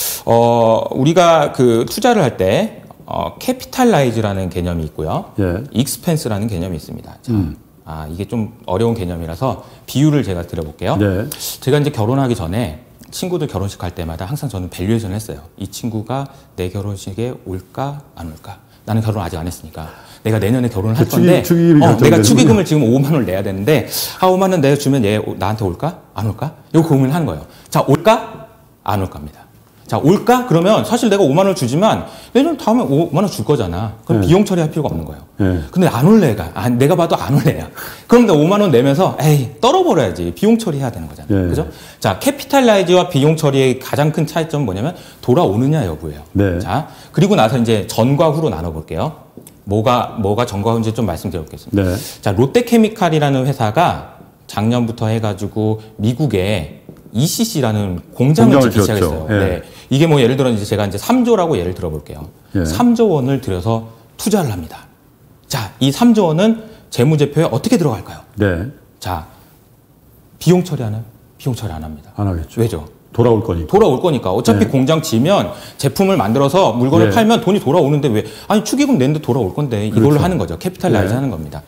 우리가 그 투자를 할 때, 캐피탈라이즈라는 개념이 있고요. 예. 익스펜스라는 개념이 있습니다. 자, 이게 좀 어려운 개념이라서 비유를 제가 드려볼게요. 네. 제가 이제 결혼하기 전에 친구들 결혼식 갈 때마다 항상 저는 밸류에이션을 했어요. 이 친구가 내 결혼식에 올까 안 올까? 나는 결혼 아직 안 했으니까 내가 내년에 결혼을 할 건데 내가 축의금을 지금 5만 원을 내야 되는데 5만 원 내가 주면 얘 나한테 올까? 안 올까? 이거 고민을 하는 거예요. 자, 올까? 안 올까입니다. 자, 올까? 그러면 사실 내가 5만 원을 주지만 내년 다음에 5만 원 줄 거잖아. 그럼 비용 처리할 필요가 없는 거예요. 근데 안 올 애가, 내가 봐도 안 올 애야. 그럼 내가 5만 원 내면서 에이, 떨어버려야지. 비용 처리해야 되는 거잖아요. 그죠? 자, 캐피탈라이즈와 비용 처리의 가장 큰 차이점은 뭐냐면 돌아오느냐 여부예요. 네. 자, 그리고 나서 이제 전과 후로 나눠볼게요. 뭐가 전과 후인지 좀 말씀드려보겠습니다. 네. 자, 롯데케미칼이라는 회사가 작년부터 해가지고 미국에 ECC라는 공장을 짓기 시작했어요. 예. 네. 이게 뭐 예를 들어 이제 제가 이제 3조라고 예를 들어볼게요. 예. 3조 원을 들여서 투자를 합니다. 자, 이 3조 원은 재무제표에 어떻게 들어갈까요? 네. 자, 비용 처리하나요? 비용 처리 안 합니다. 안 하겠죠. 왜죠? 돌아올 거니까. 돌아올 거니까. 어차피 공장 지면 제품을 만들어서 물건을 팔면 돈이 돌아오는데 왜? 아니, 축의금 냈는데 돌아올 건데 이걸로 하는 거죠. 캐피탈라이즈 하는 겁니다.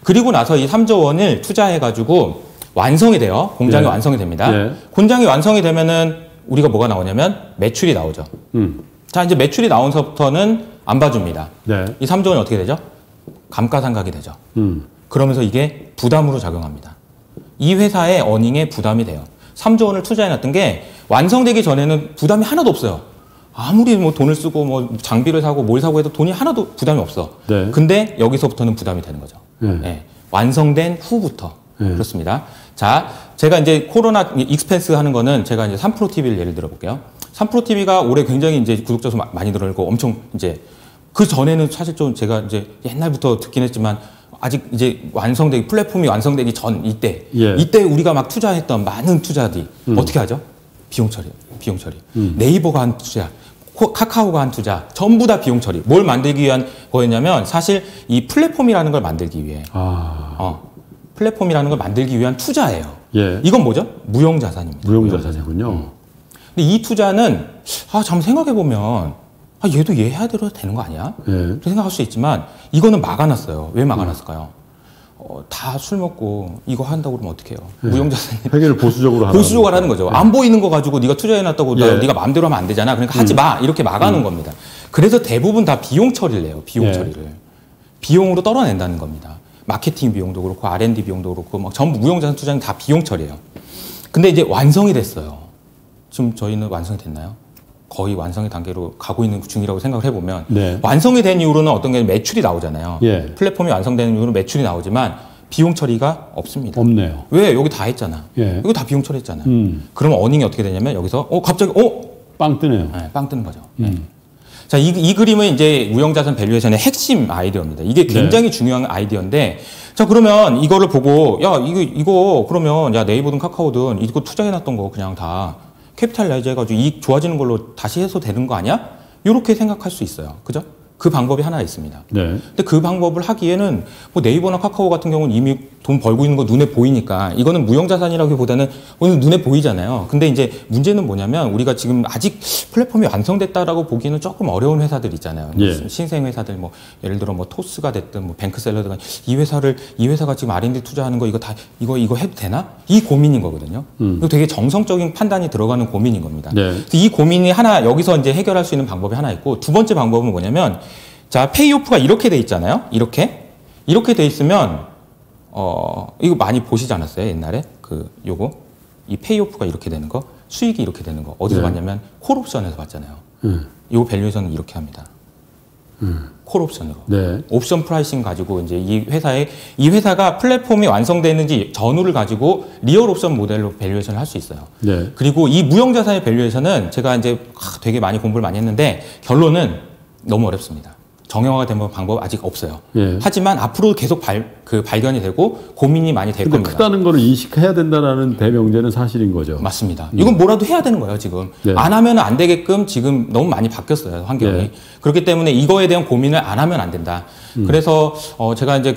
그리고 나서 이 3조 원을 투자해가지고 완성이 돼요. 공장이 예. 완성이 됩니다. 예. 공장이 완성이 되면은 우리가 뭐가 나오냐면 매출이 나오죠. 자, 이제 매출이 나온서부터는 안 봐줍니다. 네. 이 3조 원이 어떻게 되죠? 감가상각이 되죠. 그러면서 이게 부담으로 작용합니다. 이 회사의 어닝에 부담이 돼요. 3조 원을 투자해놨던 게 완성되기 전에는 부담이 하나도 없어요. 아무리 뭐 돈을 쓰고 뭐 장비를 사고 뭘 사고 해도 돈이 하나도 부담이 없어. 네. 근데 여기서부터는 부담이 되는 거죠. 네. 예. 완성된 후부터. 네. 그렇습니다. 자, 제가 이제 코로나 익스펜스 하는 거는 제가 이제 3프로 TV를 예를 들어볼게요. 3프로 TV가 올해 굉장히 이제 구독자 수 많이 늘어나고 엄청 이제 그 전에는 사실 좀 제가 이제 옛날부터 듣긴 했지만 아직 이제 플랫폼이 완성되기 전 이때 예. 이때 우리가 막 투자했던 많은 투자들이 어떻게 하죠? 비용 처리. 네이버가 한 투자, 카카오가 한 투자, 전부 다 비용 처리. 뭘 만들기 위한 거였냐면 사실 이 플랫폼이라는 걸 만들기 위해 플랫폼이라는 걸 만들기 위한 투자예요. 예. 이건 뭐죠? 무형자산입니다. 무형자산이군요. 근데 이 투자는 잠 생각해 보면 얘도 얘 해야 되는 거 아니야? 예. 그렇게 생각할 수 있지만 이거는 막아놨어요. 왜 막아놨을까요? 다 술 먹고 이거 한다고 그러면 어떡해요? 예. 무형자산 회계를 보수적으로 하는 거죠. 안 보이는 거 가지고 네가 투자해놨다고 예. 네가 마음대로 하면 안 되잖아. 그러니까 하지 마. 이렇게 막아놓은 겁니다. 그래서 대부분 다 비용 처리를 해요. 비용 예. 처리를. 비용으로 떨어낸다는 겁니다. 마케팅 비용도 그렇고 R&D 비용도 그렇고 막 전부 무형자산 투자는 다 비용 처리예요. 근데 이제 완성이 됐어요. 지금 저희는 완성이 됐나요? 거의 완성의 단계로 가고 있는 중이라고 생각을 해보면 네. 완성이 된 이후로는 어떤 게 매출이 나오잖아요. 예. 플랫폼이 완성되는 이후로 매출이 나오지만 비용 처리가 없습니다. 없네요. 왜? 여기 다 했잖아. 예. 이거 다 비용 처리했잖아요. 그러면 어닝이 어떻게 되냐면 여기서 갑자기 빵 뜨네요. 네, 빵 뜨는 거죠. 네. 자, 이 그림은 이제 무형자산 밸류에이션의 핵심 아이디어입니다. 이게 굉장히 중요한 아이디어인데, 자, 그러면 이거를 보고, 야, 이거, 그러면, 야, 네이버든 카카오든 이거 투자해놨던 거 그냥 다 캐피탈라이즈 해가지고 이익 좋아지는 걸로 다시 해서 되는 거 아니야? 이렇게 생각할 수 있어요. 그죠? 그 방법이 하나 있습니다. 네. 근데 그 방법을 하기에는 뭐 네이버나 카카오 같은 경우는 이미 돈 벌고 있는 거 눈에 보이니까 이거는 무형자산이라기보다는 오늘 눈에 보이잖아요. 근데 이제 문제는 뭐냐면 우리가 지금 아직 플랫폼이 완성됐다라고 보기에는 조금 어려운 회사들 있잖아요. 예. 신생 회사들 뭐 예를 들어 뭐 토스가 됐든 뭐 뱅크샐러드가 이 회사가 지금 R&D 투자하는 거 이거 해도 되나? 이 고민인 거거든요. 이거 되게 정성적인 판단이 들어가는 고민인 겁니다. 네. 이 고민이 하나 여기서 이제 해결할 수 있는 방법이 하나 있고 두 번째 방법은 뭐냐면 자, 페이오프가 이렇게 돼 있잖아요. 이렇게 돼 있으면 이거 많이 보시지 않았어요? 옛날에 요거 이 페이오프가 이렇게 되는 거, 수익이 이렇게 되는 거 어디서 네. 봤냐면 콜옵션에서 봤잖아요. 요 밸류에이션은 이렇게 합니다. 콜옵션으로. 네. 옵션 프라이싱 가지고 이제 이 회사가 플랫폼이 완성되는지 전후를 가지고 리얼 옵션 모델로 밸류에이션을 할 수 있어요. 네. 그리고 이 무형자산의 밸류에이션은 제가 이제 되게 많이 공부를 많이 했는데 결론은 너무 어렵습니다. 정형화가 된 방법 아직 없어요. 예. 하지만 앞으로 계속 발견이 되고 고민이 많이 될 근데 겁니다. 크다는 거를 인식해야 된다라는 대명제는 사실인 거죠. 맞습니다. 이건 뭐라도 해야 되는 거예요, 지금. 네. 안 하면 안 되게끔 지금 너무 많이 바뀌었어요, 환경이. 네. 그렇기 때문에 이거에 대한 고민을 안 하면 안 된다. 그래서 제가 이제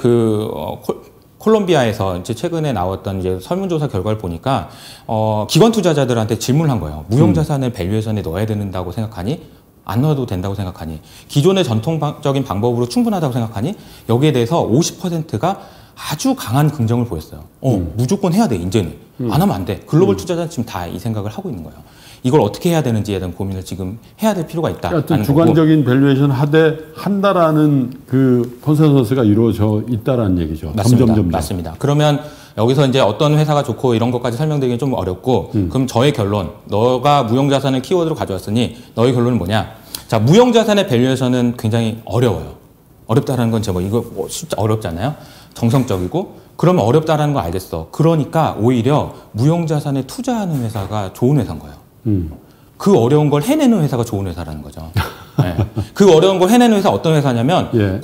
콜롬비아에서 이제 최근에 나왔던 이제 설문조사 결과를 보니까 기관 투자자들한테 질문을 한 거예요. 무형자산을 밸류에이션에 넣어야 된다고 생각하니? 안 넣어도 된다고 생각하니? 기존의 전통적인 방법으로 충분하다고 생각하니? 여기에 대해서 50%가 아주 강한 긍정을 보였어요. 무조건 해야 돼, 이제는. 안 하면 안 돼. 글로벌 투자자는 지금 다 이 생각을 하고 있는 거예요. 이걸 어떻게 해야 되는지에 대한 고민을 지금 해야 될 필요가 있다. 하여튼 주관적인 밸류에이션 한다라는 그 컨센서스가 이루어져 있다라는 얘기죠. 맞습니다. 점점. 맞습니다. 그러면 여기서 이제 어떤 회사가 좋고 이런 것까지 설명드리기 좀 어렵고, 그럼 저의 결론, 너가 무형자산을 키워드로 가져왔으니 너의 결론은 뭐냐? 자, 무형자산의 밸류에이션은 굉장히 어려워요. 어렵다라는 건 이거 진짜 어렵잖아요. 정성적이고, 그러면 어렵다라는 걸 알겠어. 그러니까 오히려 무형자산에 투자하는 회사가 좋은 회사인 거예요. 그 어려운 걸 해내는 회사가 좋은 회사라는 거죠. 네. 그 어려운 걸 해내는 회사 어떤 회사냐면 예.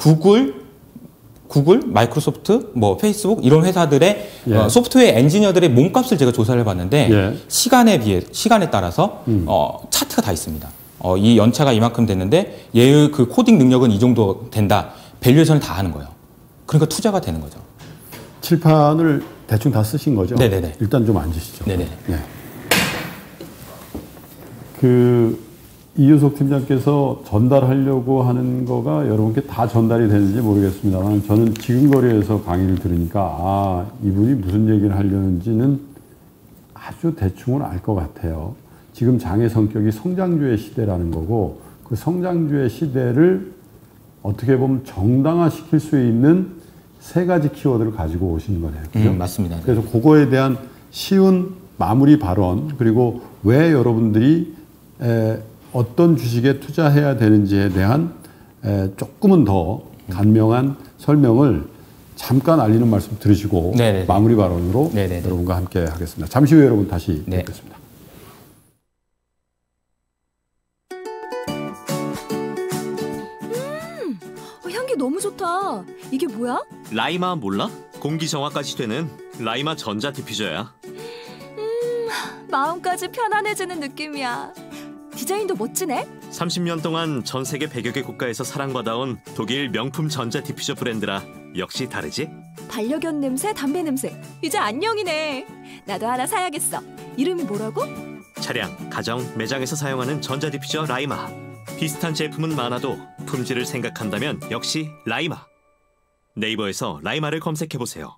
구글, 마이크로소프트, 뭐 페이스북 이런 회사들의 예. 소프트웨어 엔지니어들의 몸값을 제가 조사를 해봤는데 예. 시간에 따라서 차트가 다 있습니다. 이 연차가 이만큼 됐는데 얘의 그 코딩 능력은 이 정도 된다. 밸류에이션을 다 하는 거예요. 그러니까 투자가 되는 거죠. 칠판을 대충 다 쓰신 거죠? 네네네. 일단 좀 앉으시죠. 네네. 네. 이효석 팀장께서 전달하려고 하는 거가 여러분께 다 전달이 되는지 모르겠습니다만 저는 지금 거리에서 강의를 들으니까 이분이 무슨 얘기를 하려는지는 아주 대충은 알 것 같아요. 지금 장애 성격이 성장주의 시대라는 거고 그 성장주의 시대를 어떻게 보면 정당화시킬 수 있는 세 가지 키워드를 가지고 오시는 거네요. 그죠? 맞습니다. 그래서 그거에 대한 쉬운 마무리 발언 그리고 왜 여러분들이 어떤 주식에 투자해야 되는지에 대한 조금은 더 간명한 설명을 잠깐 알리는 말씀 들으시고 네네네. 마무리 발언으로 네네네. 여러분과 함께 하겠습니다. 잠시 후에 여러분 다시 네. 뵙겠습니다. 향기 너무 좋다. 이게 뭐야? 라이마 몰라? 공기 정화까지 되는 라이마 전자 디퓨저야. 마음까지 편안해지는 느낌이야. 디자인도 멋지네. 30년 동안 전 세계 100여 개 국가에서 사랑받아온 독일 명품 전자 디퓨저 브랜드라 역시 다르지? 반려견 냄새, 담배 냄새. 이제 안녕이네. 나도 하나 사야겠어. 이름이 뭐라고? 차량, 가정, 매장에서 사용하는 전자 디퓨저 라이마. 비슷한 제품은 많아도 품질을 생각한다면 역시 라이마. 네이버에서 라이마를 검색해보세요.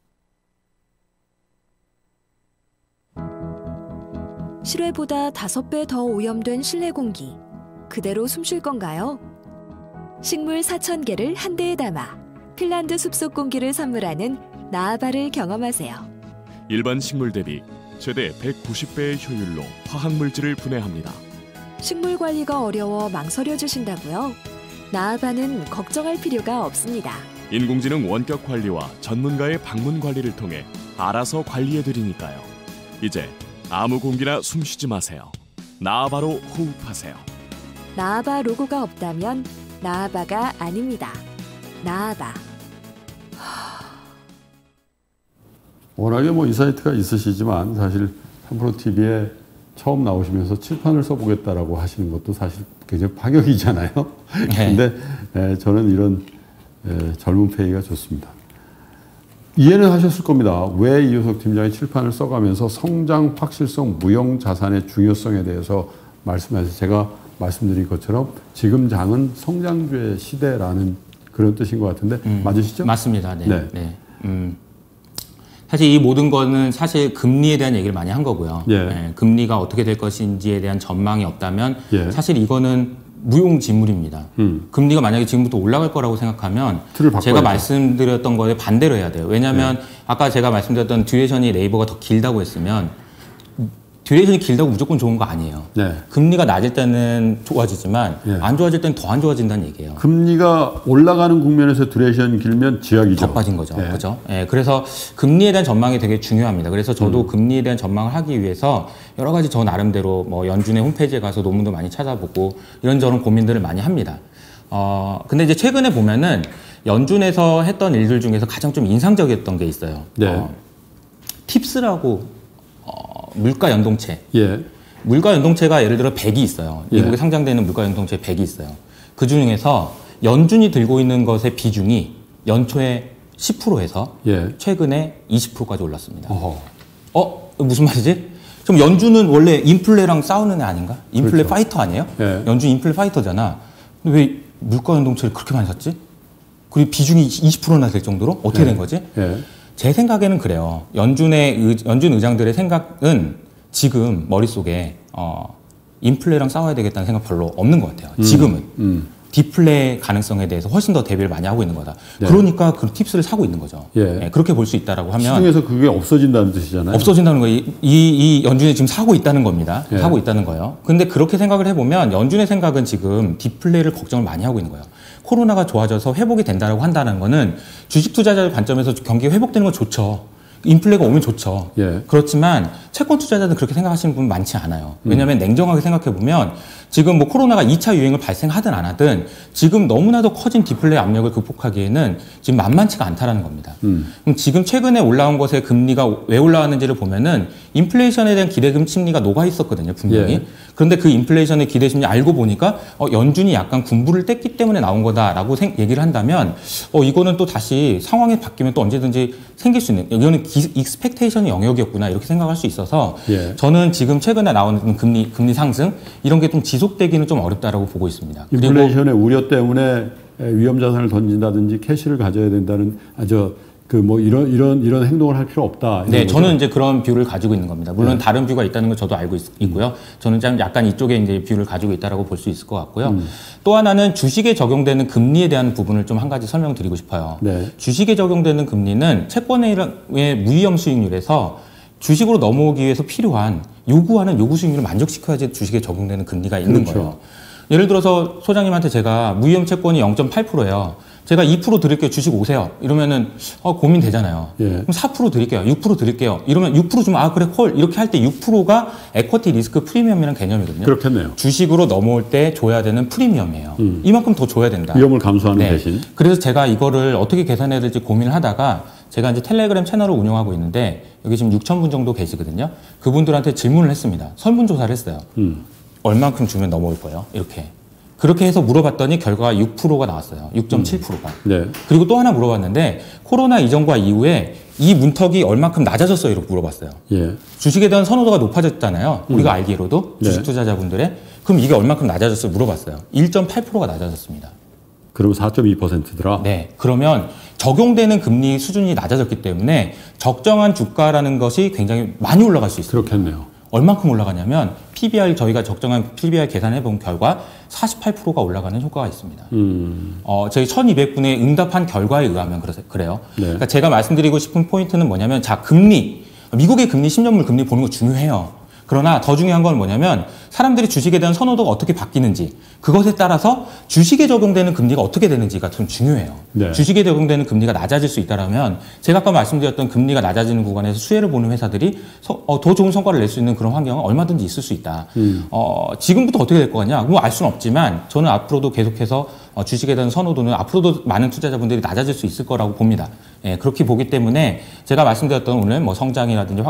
실외보다 5배 더 오염된 실내 공기. 그대로 숨 쉴 건가요? 식물 4,000개를 한 대에 담아 핀란드 숲속 공기를 선물하는 나아바를 경험하세요. 일반 식물 대비 최대 190배의 효율로 화학물질을 분해합니다. 식물 관리가 어려워 망설여지신다고요? 나아바는 걱정할 필요가 없습니다. 인공지능 원격 관리와 전문가의 방문 관리를 통해 알아서 관리해드리니까요. 이제 아무 공기나 숨쉬지 마세요. 나아바로 호흡하세요. 나아바 로고가 없다면 나아바가 아닙니다. 나아바. 워낙에 뭐 인사이트가 있으시지만 사실 3프로TV에 처음 나오시면서 칠판을 써보겠다라고 하시는 것도 사실 굉장히 파격이잖아요. 그런데 저는 이런 젊은 페이가 좋습니다. 이해는 하셨을 겁니다. 왜 이효석 팀장이 칠판을 써가면서 성장, 확실성, 무형 자산의 중요성에 대해서 말씀하셔서 제가 말씀드린 것처럼 지금 장은 성장주의 시대라는 그런 뜻인 것 같은데 맞으시죠? 맞습니다. 네. 네. 사실 이 모든 거는 사실 금리에 대한 얘기를 많이 한 거고요. 금리가 어떻게 될 것인지에 대한 전망이 없다면 사실 이거는 무용지물입니다. 금리가 만약에 지금부터 올라갈 거라고 생각하면 제가 말씀드렸던 거에 반대로 해야 돼요. 왜냐하면 아까 제가 말씀드렸던 듀레이션이 네이버가 더 길다고 했으면 듀레이션이 길다고 무조건 좋은 거 아니에요. 금리가 낮을 때는 좋아지지만 안 좋아질 때는 더 안 좋아진다는 얘기예요. 금리가 올라가는 국면에서 듀레이션 길면 지약이죠. 더 빠진 거죠. 그렇죠? 그래서 금리에 대한 전망이 되게 중요합니다. 그래서 저도 금리에 대한 전망을 하기 위해서 여러 가지 저 나름대로 뭐 연준의 홈페이지에 가서 논문도 많이 찾아보고 이런저런 고민들을 많이 합니다. 근데 이제 최근에 보면은 연준에서 했던 일들 중에서 가장 좀 인상적이었던 게 있어요. 팁스라고 물가 연동체. 물가 연동체가 예를 들어 100이 있어요. 미국에 상장되는 물가 연동체 100이 있어요. 그 중에서 연준이 들고 있는 것의 비중이 연초에 10%에서 최근에 20%까지 올랐습니다. 무슨 말이지? 그럼 연준은 원래 인플레랑 싸우는 애 아닌가? 인플레 파이터 아니에요? 연준 인플레 파이터잖아. 근데 왜 물가 연동체를 그렇게 많이 샀지? 그리고 비중이 20%나 될 정도로? 어떻게 된 거지? 제 생각에는 그래요. 연준 의장들의 생각은 지금 머릿속에 인플레랑 싸워야 되겠다는 생각 별로 없는 것 같아요. 지금은. 디플레 가능성에 대해서 훨씬 더 대비를 많이 하고 있는 거다. 그러니까 그 팁스를 사고 있는 거죠. 그렇게 볼 수 있다라고 하면 시중에서 그게 없어진다는 뜻이잖아요. 없어진다는 거예요. 이 연준이 지금 사고 있다는 겁니다. 사고 있다는 거예요. 근데 그렇게 생각을 해보면 연준의 생각은 지금 디플레를 걱정을 많이 하고 있는 거예요. 코로나가 좋아져서 회복이 된다고 한다는 거는 주식 투자자들 관점에서 경기가 회복되는 건 좋죠. 인플레가 오면 좋죠. 그렇지만 채권 투자자들은 그렇게 생각하시는 분 많지 않아요. 왜냐하면 냉정하게 생각해보면 지금 뭐 코로나가 2차 유행을 발생하든 안 하든 지금 너무나도 커진 디플레 압력을 극복하기에는 지금 만만치가 않다라는 겁니다. 그럼 지금 최근에 올라온 것의 금리가 왜 올라왔는지를 보면은 인플레이션에 대한 기대감 심리가 녹아 있었거든요, 분명히. 예. 그런데 그 인플레이션의 기대 심리 알고 보니까 연준이 약간 군부를 뗐기 때문에 나온 거다라고 얘기를 한다면 이거는 또 다시 상황이 바뀌면 또 언제든지 생길 수 있는, 이거는 익스펙테이션의 영역이었구나 이렇게 생각할 수 있어서 예. 저는 지금 최근에 나오는 금리 상승 이런 게 좀 지속되기는 좀 어렵다라고 보고 있습니다. 인플레이션의 우려 때문에 위험 자산을 던진다든지 캐시를 가져야 된다는 이런 행동을 할 필요 없다. 네, 거죠? 저는 이제 그런 뷰를 가지고 있는 겁니다. 물론 다른 뷰가 있다는 걸 저도 알고 있고요. 저는 좀 약간 이쪽에 이제 뷰를 가지고 있다라고 볼 수 있을 것 같고요. 또 하나는 주식에 적용되는 금리에 대한 부분을 좀 한 가지 설명드리고 싶어요. 네. 주식에 적용되는 금리는 채권의 무위험 수익률에서 주식으로 넘어오기 위해서 필요한 요구하는 요구 수익률을 만족시켜야지 주식에 적용되는 금리가 있는 그렇죠. 거예요. 예를 들어서 소장님한테 제가 무위험 채권이 0.8%예요. 제가 2% 드릴게요. 주식 오세요. 이러면은 고민되잖아요. 예. 그럼 4% 드릴게요. 6% 드릴게요. 이러면 6% 주면 그래 콜 이렇게 할 때 6%가 에쿼티 리스크 프리미엄이라는 개념이거든요. 그렇겠네요. 주식으로 넘어올 때 줘야 되는 프리미엄이에요. 이만큼 더 줘야 된다. 위험을 감수하는 대신. 그래서 제가 이거를 어떻게 계산해야 될지 고민을 하다가 제가 이제 텔레그램 채널을 운영하고 있는데 여기 지금 6,000분 정도 계시거든요. 그분들한테 질문을 했습니다. 설문조사를 했어요. 얼만큼 주면 넘어올 거예요? 이렇게. 그렇게 해서 물어봤더니 결과가 6%가 나왔어요. 6.7%가. 네. 그리고 또 하나 물어봤는데 코로나 이전과 이후에 이 문턱이 얼만큼 낮아졌어요? 이렇게 물어봤어요. 예. 주식에 대한 선호도가 높아졌잖아요. 우리가 알기로도 주식 네. 투자자분들의. 그럼 이게 얼만큼 낮아졌어요? 물어봤어요. 1.8%가 낮아졌습니다. 그럼 4.2%더라? 네. 그러면 적용되는 금리 수준이 낮아졌기 때문에 적정한 주가라는 것이 굉장히 많이 올라갈 수 있습니다. 그렇겠네요. 얼만큼 올라가냐면 PBR 저희가 적정한 PBR 계산해 본 결과 48%가 올라가는 효과가 있습니다. 저희 1200분의 응답한 결과에 의하면 그래요. 네. 그러니까 제가 말씀드리고 싶은 포인트는 뭐냐면 금리, 미국의 금리 10년물 금리 보는 거 중요해요. 그러나 더 중요한 건 뭐냐면 사람들이 주식에 대한 선호도가 어떻게 바뀌는지 그것에 따라서 주식에 적용되는 금리가 어떻게 되는지가 좀 중요해요. 네. 주식에 적용되는 금리가 낮아질 수 있다면 제가 아까 말씀드렸던 금리가 낮아지는 구간에서 수혜를 보는 회사들이 더 좋은 성과를 낼 수 있는 그런 환경은 얼마든지 있을 수 있다. 지금부터 어떻게 될 거냐? 그거 알 수는 없지만 저는 앞으로도 계속해서 주식에 대한 선호도는 앞으로도 많은 투자자분들이 낮아질 수 있을 거라고 봅니다. 예, 그렇게 보기 때문에 제가 말씀드렸던 오늘 뭐 성장이라든지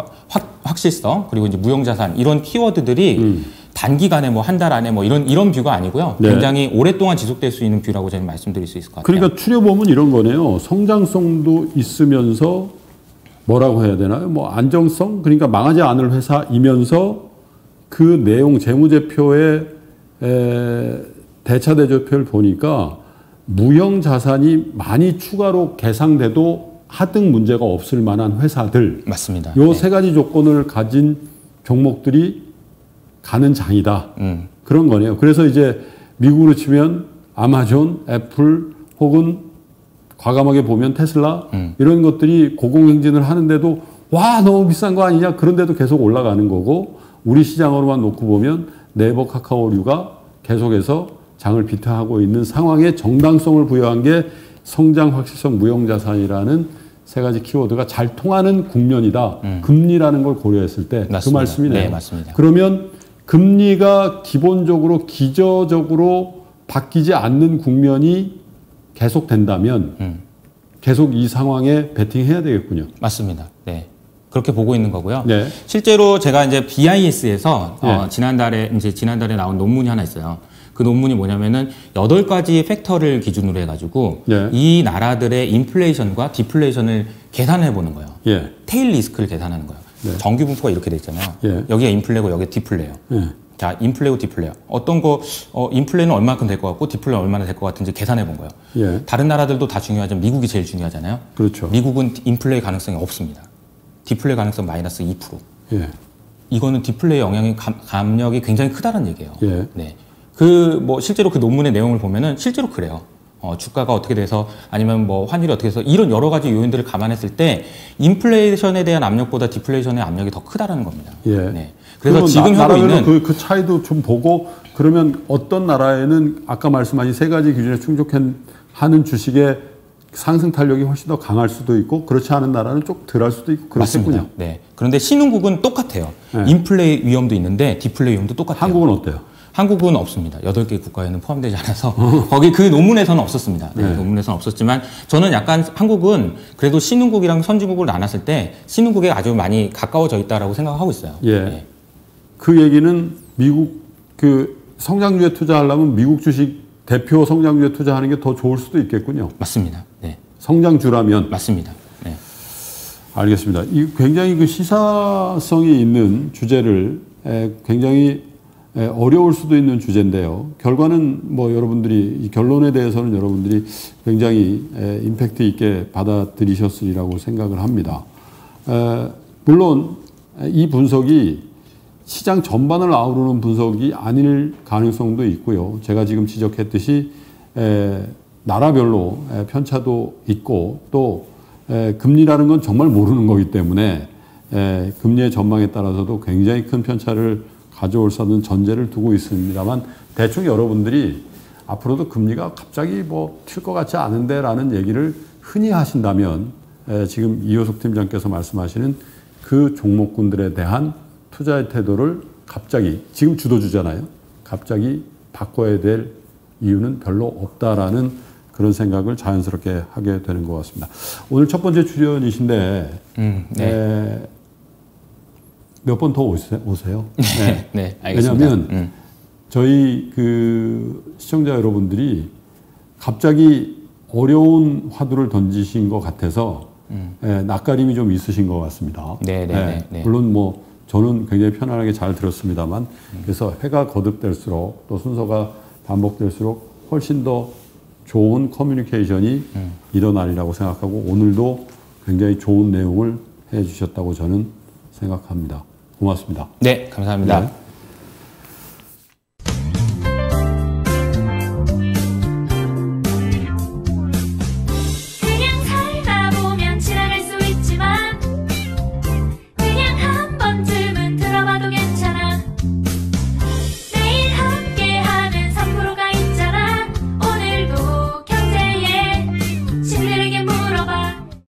확실성 그리고 이제 무형자산 이런 키워드들이 단기간에 뭐 한 달 안에 뭐 이런 뷰가 아니고요. 네. 굉장히 오랫동안 지속될 수 있는 뷰라고 저는 말씀드릴 수 있을 것 같아요. 그러니까 추려보면 이런 거네요. 성장성도 있으면서 뭐라고 해야 되나요? 뭐 안정성? 그러니까 망하지 않을 회사이면서 그 내용 재무제표의 대차대조표를 보니까 무형 자산이 많이 추가로 계상돼도 하등 문제가 없을 만한 회사들. 맞습니다. 요 세 가지 조건을 가진 종목들이 가는 장이다. 그런 거네요. 그래서 이제 미국으로 치면 아마존, 애플 혹은 과감하게 보면 테슬라 이런 것들이 고공행진을 하는데도 와 너무 비싼 거 아니냐 그런데도 계속 올라가는 거고 우리 시장으로만 놓고 보면 네이버 카카오류가 계속해서 장을 비트하고 있는 상황에 정당성을 부여한 게 성장 확실성 무형자산이라는 세 가지 키워드가 잘 통하는 국면이다. 금리라는 걸 고려했을 때 그 말씀이네요. 네, 맞습니다. 그러면 금리가 기본적으로 기저적으로 바뀌지 않는 국면이 계속된다면 계속 이 상황에 베팅해야 되겠군요. 맞습니다. 네. 그렇게 보고 있는 거고요. 네. 실제로 제가 이제 BIS에서 네. 지난달에 나온 논문이 하나 있어요. 그 논문이 뭐냐면은 8가지 팩터를 기준으로 해가지고 네. 이 나라들의 인플레이션과 디플레이션을 계산해 보는 거예요. 예. 테일 리스크를 계산하는 거예요. 네. 정규 분포가 이렇게 돼 있잖아요. 예. 여기가 인플레고 여기가 디플레예요. 예. 자, 인플레고 디플레요. 어떤 거 인플레는 얼마큼 될 것 같고 디플레는 얼마나 될 것 같은지 계산해 본 거예요. 예. 다른 나라들도 다 중요하지만 미국이 제일 중요하잖아요. 그렇죠. 미국은 인플레 가능성이 없습니다. 디플레 가능성 마이너스 2%. 예. 이거는 디플레의 영향이 감력이 굉장히 크다는 얘기예요. 예. 네. 실제로 그 논문의 내용을 보면은 실제로 그래요. 주가가 어떻게 돼서 아니면 뭐 환율이 어떻게 해서 이런 여러 가지 요인들을 감안했을 때 인플레이션에 대한 압력보다 디플레이션의 압력이 더 크다라는 겁니다. 예. 네. 그래서 지금 하고 있는 그 차이도 좀 보고 그러면 어떤 나라에는 아까 말씀하신 세 가지 기준에 충족하는 주식의 상승 탄력이 훨씬 더 강할 수도 있고 그렇지 않은 나라는 좀 덜할 수도 있고 그렇군요. 맞습니다. 네. 그런데 신흥국은 똑같아요. 네. 인플레이 위험도 있는데 디플레이 위험도 똑같아요. 한국은 어때요? 한국은 없습니다. 8개 국가에는 포함되지 않아서 거기 그 논문에서는 없었습니다. 네, 네. 논문에서는 없었지만 저는 약간 한국은 그래도 신흥국이랑 선진국을 나눴을 때 신흥국에 아주 많이 가까워져 있다라고 생각하고 있어요. 예. 네. 그 얘기는 미국 그 성장주에 투자하려면 미국 주식 대표 성장주에 투자하는 게 더 좋을 수도 있겠군요. 맞습니다. 네. 성장주라면. 맞습니다. 네. 알겠습니다. 이 굉장히 그 시사성이 있는 주제를 굉장히 어려울 수도 있는 주제인데요. 결과는 뭐 여러분들이 이 결론에 대해서는 여러분들이 굉장히 임팩트 있게 받아들이셨으리라고 생각을 합니다. 물론 이 분석이 시장 전반을 아우르는 분석이 아닐 가능성도 있고요. 제가 지금 지적했듯이 나라별로 편차도 있고 또 금리라는 건 정말 모르는 거기 때문에 금리의 전망에 따라서도 굉장히 큰 편차를 가져올 수 있는 전제를 두고 있습니다만 대충 여러분들이 앞으로도 금리가 갑자기 뭐 튈 것 같지 않은데 라는 얘기를 흔히 하신다면 지금 이효석 팀장께서 말씀하시는 그 종목군들에 대한 투자의 태도를 갑자기 지금 주도주잖아요. 갑자기 바꿔야 될 이유는 별로 없다라는 그런 생각을 자연스럽게 하게 되는 것 같습니다. 오늘 첫 번째 출연이신데 네. 몇 번 더 오세요. 네, 네, 알겠습니다. 왜냐하면 저희 그 시청자 여러분들이 갑자기 어려운 화두를 던지신 것 같아서 낯가림이 좀 있으신 것 같습니다. 네, 네, 네, 네. 물론 뭐 저는 굉장히 편안하게 잘 들었습니다만 그래서 회가 거듭될수록 또 순서가 반복될수록 훨씬 더 좋은 커뮤니케이션이 일어나리라고 생각하고 오늘도 굉장히 좋은 내용을 해주셨다고 저는 생각합니다. 고맙습니다. 네, 감사합니다. 네.